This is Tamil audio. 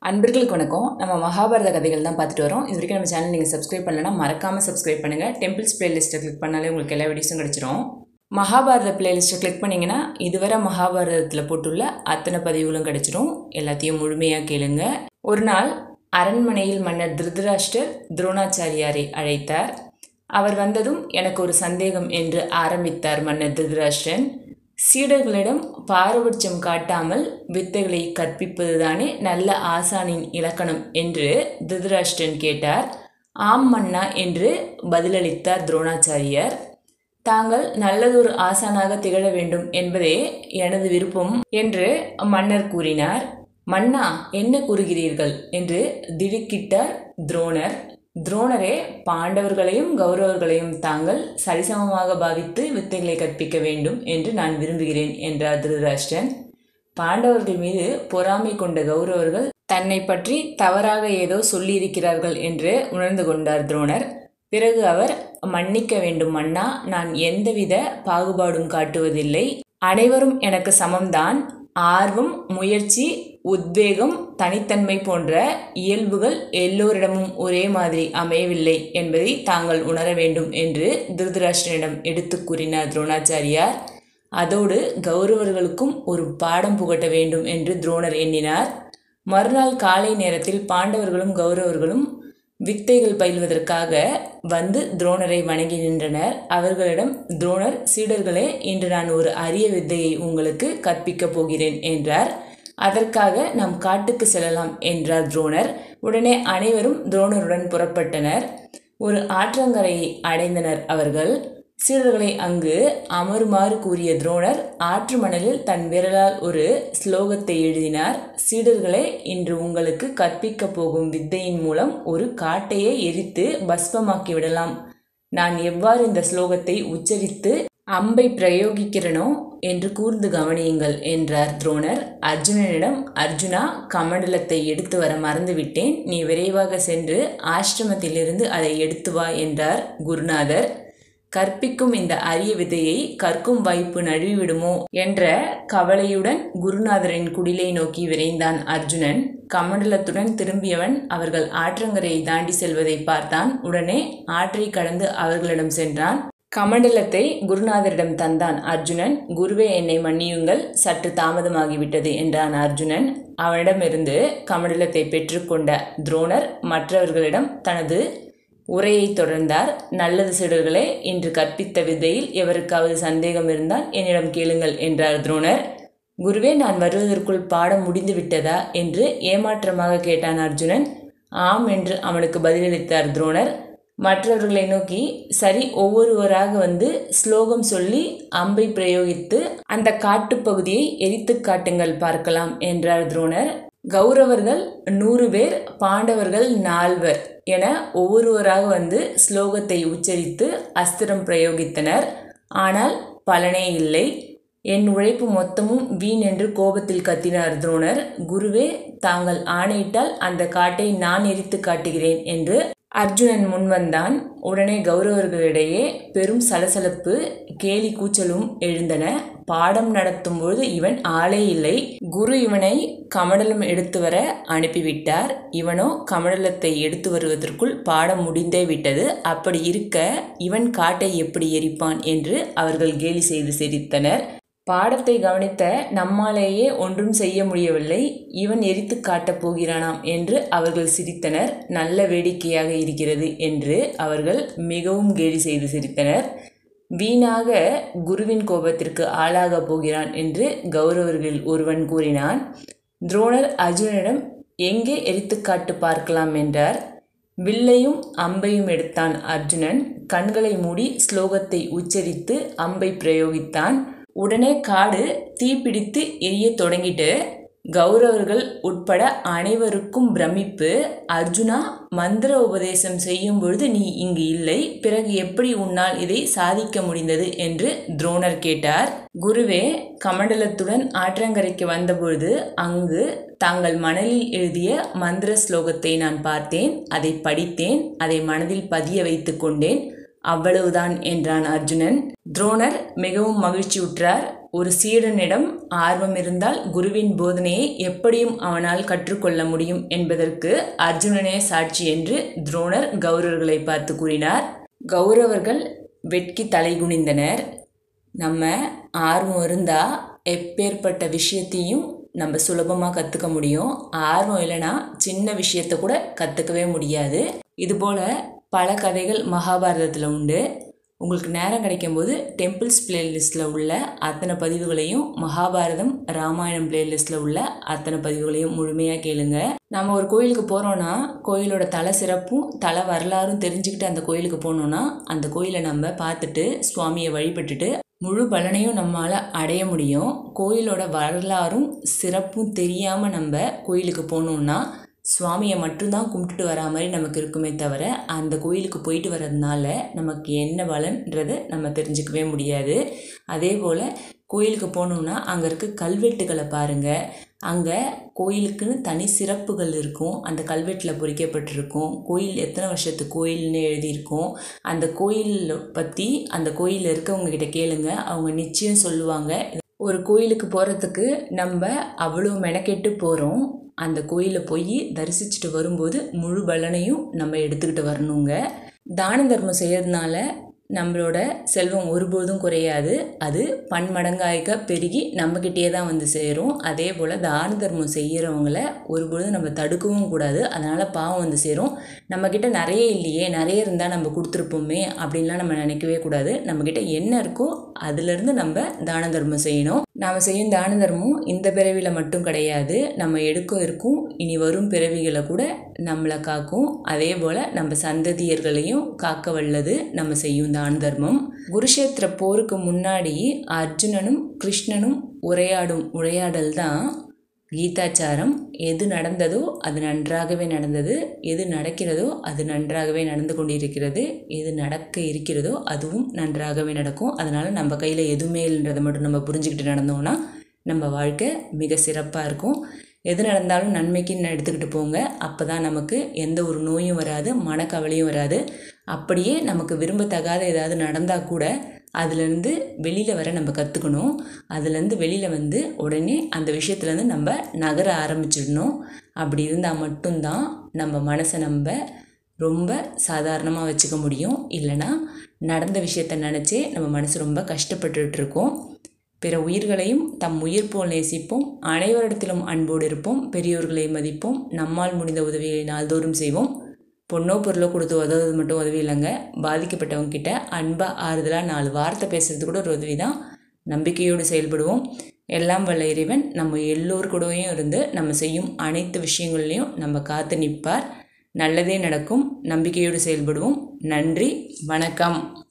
அன்பர்களுக்கு வணக்கம். நம்ம மகாபாரத கதைகள் தான் பார்த்துட்டு வரோம். இது வரைக்கும் நம்ம சேனல் நீங்கள் சப்ஸ்கிரைப் பண்ணலன்னா மறக்காமல் சப்ஸ்கிரைப் பண்ணுங்கள். டெம்பிள்ஸ் பிளேலிஸ்ட்டை கிளிக் பண்ணாலே உங்களுக்கு எல்லா வீடியோஸும் கிடச்சிரும். மகாபாரத பிளேலிஸ்ட்டை கிளிக் பண்ணிங்கன்னா இதுவரை மகாபாரதத்தில் போட்டுள்ள அத்தனை பதிவுகளும் கிடச்சிரும். எல்லாத்தையும் முழுமையாக கேளுங்க. ஒரு நாள் அரண்மனையில் மன்னர் திருதராஷ்டிரர் துரோணாச்சாரியாரை அழைத்தார். அவர் வந்ததும் எனக்கு ஒரு சந்தேகம் என்று ஆரம்பித்தார் மன்னர் திருதராஷ்டிரன். சீடர்களிடம் பாரபட்சம் காட்டாமல் வித்தைகளை கற்பிப்பதுதானே நல்ல ஆசானின் இலக்கணம் என்று திருதராஷ்டிரன் கேட்டார். ஆம் மன்னா என்று பதிலளித்தார் துரோணாச்சாரியார். தாங்கள் நல்லதொரு ஆசானாக திகழ வேண்டும் என்பதே எனது விருப்பம் என்று மன்னர் கூறினார். மன்னா, என்ன கூறுகிறீர்கள் என்று திடுக்கிட்டார் துரோணர். துரோணரே, பாண்டவர்களையும் கௌரவர்களையும் தாங்கள் சரிசமமாக பாவித்து வித்தைகளை கற்பிக்க வேண்டும் என்று நான் விரும்புகிறேன் என்றார் திருதராஷ்டிரன். பாண்டவர்கள் மீது பொறாமை கொண்ட கௌரவர்கள் தன்னை பற்றி தவறாக ஏதோ சொல்லியிருக்கிறார்கள் என்று உணர்ந்து கொண்டார் துரோணர். பிறகு அவர், மன்னிக்க வேண்டும் மன்னா, நான் எந்தவித பாகுபாடும் காட்டுவதில்லை. அனைவரும் எனக்கு சமம்தான். ஆர்வம், முயற்சி, உத்வேகம், தனித்தன்மை போன்ற இயல்புகள் எல்லோரிடமும் ஒரே மாதிரி அமையவில்லை என்பதை தாங்கள் உணர வேண்டும் என்று திருதராஷ்டிரனிடம் எடுத்து கூறினார் துரோணாச்சாரியார். அதோடு கௌரவர்களுக்கும் ஒரு பாடம் புகட்ட வேண்டும் என்று துரோணர் எண்ணினார். மறுநாள் காலை நேரத்தில் பாண்டவர்களும் கௌரவர்களும் வித்தைகள் பயில்வதற்காக வந்து துரோணரை வணங்கி நின்றனர். அவர்களிடம் துரோணர், சீடர்களே, இன்று நான் ஒரு அரிய வித்தையை உங்களுக்கு கற்பிக்கப் போகிறேன் என்றார். அதற்காக நாம் காட்டுக்கு செல்லலாம் என்றார் துரோணர். உடனே அனைவரும் துரோணருடன் புறப்பட்டனர். ஒரு ஆற்றங்கரையை அடைந்தனர். அவர்கள் சீடர்களை அங்கு அமருமாறு கூறிய துரோணர் ஆற்று மணலில் தன் விரலால் ஒரு ஸ்லோகத்தை எழுதினார். சீடர்களே, இன்று உங்களுக்கு கற்பிக்கப் போகும் வித்தையின் மூலம் ஒரு காட்டையே எரித்து பஸ்பமாக்கி விடலாம். நான் எவ்வாறு இந்த ஸ்லோகத்தை உச்சரித்து அம்பை பிரயோகிக்கிறனோ என்று கூர்ந்து கவனியுங்கள் என்றார் துரோணர். அர்ஜுனனிடம், அர்ஜுனா, கமண்டலத்தை எடுத்து வர மறந்துவிட்டேன். நீ விரைவாக சென்று ஆசிரமத்திலிருந்து அதை எடுத்து வா என்றார் குருநாதர். கற்பிக்கும் இந்த அரிய விதையை கற்கும் வாய்ப்பு நழுவிவிடுமோ என்ற கவலையுடன் குருநாதரின் குடிலை நோக்கி விரைந்தான் அர்ஜுனன். கமண்டலத்துடன் திரும்பியவன் அவர்கள் ஆற்றங்கரையை தாண்டி செல்வதை பார்த்தான். உடனே ஆற்றை கடந்து அவர்களிடம் சென்றான். கமண்டலத்தை குருநாதரிடம் தந்தான் அர்ஜுனன். குருவே, என்னை மன்னியுங்கள், சற்று தாமதமாகிவிட்டது என்றான் அர்ஜுனன். அவனிடமிருந்து கமண்டலத்தை பெற்றுக்கொண்ட துரோணர் மற்றவர்களிடம் தனது உரையை தொடர்ந்தார். நல்லது சீடர்களே, இன்று கற்பித்த வித்தையில் எவருக்காவது சந்தேகம் இருந்தால் என்னிடம் கேளுங்கள் என்றார் துரோணர். குருவே, நான் வருவதற்குள் பாடம் முடிந்து விட்டதா என்று ஏமாற்றமாக கேட்டான் அர்ஜுனன். ஆம் என்று அவனுக்கு பதிலளித்தார் துரோணர். மற்றவர்களை நோக்கி, சரி, ஒவ்வொருவராக வந்து ஸ்லோகம் சொல்லி அம்பை பிரயோகித்து அந்த காட்டுப்பகுதியை எரித்து காட்டுங்கள், பார்க்கலாம் என்றார் துரோணர். கௌரவர்கள் 100 பேர், பாண்டவர்கள் 4 என ஒவ்வொருவராக வந்து ஸ்லோகத்தை உச்சரித்து அஸ்திரம் பிரயோகித்தனர். ஆனால் பலனே இல்லை. என் உழைப்பு மொத்தமும் வீண் என்று கோபத்தில் கத்தினார் துரோணர். குருவே, தாங்கள் ஆணையிட்டால் அந்த காட்டை நான் எரித்து காட்டுகிறேன் என்று அர்ஜுனன் முன்வந்தான். உடனே கௌரவர்களிடையே பெரும் சலசலப்பு, கேலி கூச்சலும் எழுந்தன. பாடம் நடத்தும் போது இவன் ஆளே இல்லை. குரு இவனை கமண்டலம் எடுத்து வர அனுப்பிவிட்டார். இவனோ கமண்டலத்தை எடுத்து வருவதற்குள் பாடம் முடிந்தே விட்டது. அப்படி இருக்க இவன் காட்டை எப்படி எரிப்பான் என்று அவர்கள் கேலி செய்து சிரித்தனர். பாடத்தை கவனித்த நம்மாலேயே ஒன்றும் செய்ய முடியவில்லை, இவன் எரித்து காட்டப் போகிறானாம் என்று அவர்கள் சிரித்தனர். நல்ல வேடிக்கையாக இருக்கிறது என்று அவர்கள் மிகவும் கேலி செய்து சிரித்தனர். வீணாக குருவின் கோபத்திற்கு ஆளாக போகிறான் என்று கௌரவர்கள் ஒருவன் கூறினான். துரோணர் அர்ஜுனனிடம், எங்கே எரித்து காட்டு பார்க்கலாம் என்றார். வில்லையும் அம்பையும் எடுத்தான் அர்ஜுனன். கண்களை மூடி ஸ்லோகத்தை உச்சரித்து அம்பை பிரயோகித்தான். உடனே காடு தீப்பிடித்து எரிய தொடங்கிட்டு கௌரவர்கள் உட்பட அனைவருக்கும் பிரமிப்பு. அர்ஜுனா, மந்திர உபதேசம் செய்யும் பொழுது நீ இங்கு இல்லை, பிறகு எப்படி உன்னால் இதை சாதிக்க முடிந்தது என்று துரோணர் கேட்டார். குருவே, கமண்டலத்துடன் ஆற்றங்கரைக்கு வந்தபொழுது அங்கு தாங்கள் மணலில் எழுதிய மந்திர ஸ்லோகத்தை நான் பார்த்தேன். அதை படித்தேன், அதை மனதில் பதிய வைத்து கொண்டேன், அவ்வளவுதான் என்றான் அர்ஜுனன். துரோணர் மிகவும் மகிழ்ச்சியுற்றார். ஒரு சீடனிடம் ஆர்வம் இருந்தால் குருவின் போதனையை எப்படியும் அவனால் கற்றுக்கொள்ள முடியும் என்பதற்கு அர்ஜுனனே சாட்சி என்று துரோணர் கௌரவர்களை பார்த்து கூறினார். கௌரவர்கள் வெட்கி தலைகுனிந்தனர். நம்ம ஆர்வம் இருந்தால் எப்பேற்பட்ட விஷயத்தையும் நம்ம சுலபமாக கற்றுக்க முடியும். ஆர்வம் இல்லைன்னா சின்ன விஷயத்தை கூட கற்றுக்கவே முடியாது. இதுபோல் பல கதைகள் மகாபாரதத்தில் உண்டு. உங்களுக்கு நேரம் கிடைக்கும்போது டெம்பிள்ஸ் பிளேலிஸ்ட்டில் உள்ள அத்தனை பதிவுகளையும், மகாபாரதம் ராமாயணம் பிளேலிஸ்ட்டில் உள்ள அத்தனை பதிவுகளையும் முழுமையாக கேளுங்க. நம்ம ஒரு கோயிலுக்கு போகிறோன்னா கோயிலோட தலை சிறப்பும் தலை வரலாறும் தெரிஞ்சுக்கிட்டு அந்த கோயிலுக்கு போனோன்னா அந்த கோயிலை நம்ம பார்த்துட்டு சுவாமியை வழிபட்டுட்டு முழு பலனையும் நம்மளால் அடைய முடியும். கோயிலோட வரலாறும் சிறப்பும் தெரியாமல் நம்ம கோயிலுக்கு போனோன்னா சுவாமியை மட்டும்தான் கும்பிட்டுட்டு வரா மாதிரி நமக்கு இருக்குமே தவிர அந்த கோயிலுக்கு போயிட்டு வர்றதுனால நமக்கு என்ன பலன்றதை நம்ம தெரிஞ்சுக்கவே முடியாது. அதே போல் கோயிலுக்கு போகணுன்னா அங்கே இருக்க கல்வெட்டுகளை பாருங்கள். அங்கே கோயிலுக்குன்னு தனி சிறப்புகள் இருக்கும். அந்த கல்வெட்டில் பொறிக்கப்பட்டிருக்கும். கோயில் எத்தனை வருஷத்து கோயில்னு எழுதியிருக்கும். அந்த கோயில் பற்றி அந்த கோயிலில் இருக்கவங்கக்கிட்ட கேளுங்க, அவங்க நிச்சயம் சொல்லுவாங்க. ஒரு கோயிலுக்கு போகிறதுக்கு நம்ம அவ்வளோ மெனக்கெட்டு போகிறோம். அந்த கோயிலில் போய் தரிசிச்சுட்டு வரும்போது முழு பலனையும் நம்ம எடுத்துக்கிட்டு வரணுங்க. தான தர்மம் செய்கிறதுனால நம்மளோட செல்வம் ஒருபோதும் குறையாது. அது பன்மடங்காய்க்க பெருகி நம்மக்கிட்டே தான் வந்து சேரும். அதே போல் தான தர்மம் செய்கிறவங்கள ஒருபொழுதும் நம்ம தடுக்கவும் கூடாது. அதனால் பாவம் வந்து சேரும். நம்மக்கிட்ட நிறைய இல்லையே, நிறைய இருந்தால் நம்ம கொடுத்துருப்போமே அப்படின்லாம் நம்ம நினைக்கவே கூடாது. நம்மக்கிட்ட என்ன இருக்கோ அதுலேருந்து நம்ம தான தர்மம் செய்யணும். நாம் செய்யும் தான தர்மம் இந்த பிறவியில் மட்டும் கிடையாது, நம்ம எடுக்க இருக்கும் இனி வரும் பிறவிகளை கூட நம்மளை காக்கும். அதே போல் நம்ம சந்ததியர்களையும் காக்க வல்லது நம்ம செய்யும் தான தர்மம். குருஷேத்திர போருக்கு முன்னாடி அர்ஜுனனும் கிருஷ்ணனும் உரையாடும் உரையாடல் தான் கீதாச்சாரம். எது நடந்ததோ அது நன்றாகவே நடந்தது, எது நடக்கிறதோ அது நன்றாகவே நடந்து கொண்டிருக்கிறது, எது நடக்க இருக்கிறதோ அதுவும் நன்றாகவே நடக்கும். அதனால் நம்ம கையில் எதுவுமே இல்லைன்றதை மட்டும் நம்ம புரிஞ்சுக்கிட்டு நடந்தோம்னா நம்ம வாழ்க்கை மிக சிறப்பாக இருக்கும். எது நடந்தாலும் நன்மைக்குன்னு எடுத்துக்கிட்டு போங்க. அப்போ தான் நமக்கு எந்த ஒரு நோயும் வராது, மனக்கவலையும் வராது. அப்படியே நமக்கு விரும்பத்தகாத ஏதாவது நடந்தால் கூட அதுலேருந்து வெளியில் வர நம்ம கற்றுக்கணும். அதுலேருந்து வெளியில் வந்து உடனே அந்த விஷயத்துலேருந்து நம்ம நகர ஆரம்பிச்சிடணும். அப்படி இருந்தால் மட்டும்தான் நம்ம மனசை நம்ம ரொம்ப சாதாரணமாக வச்சுக்க முடியும். இல்லைன்னா நடந்த விஷயத்தை நினச்சே நம்ம மனசு ரொம்ப கஷ்டப்பட்டுருக்கோம். பிற உயிர்களையும் தம் உயிர் போல் நேசிப்போம், அனைவரிடத்திலும் அன்போடு இருப்போம், பெரியோர்களை மதிப்போம், நம்மால் முடிந்த உதவியை நாள்தோறும் செய்வோம். பொண்ணோ பொருளோ கொடுத்து உதவுறது மட்டும் உதவி இல்லைங்க. பாதிக்கப்பட்டவங்க கிட்ட அன்பாக ஆறுதலாக 4 வார்த்தை பேசுறது கூட ஒரு உதவி தான். நம்பிக்கையோடு செயல்படுவோம். எல்லாம் வல்ல இறைவன் நம்ம எல்லோரு கூடவும் இருந்து நம்ம செய்யும் அனைத்து விஷயங்கள்லையும் நம்ம காத்து நிற்பார். நல்லதே நடக்கும். நம்பிக்கையோடு செயல்படுவோம். நன்றி, வணக்கம்.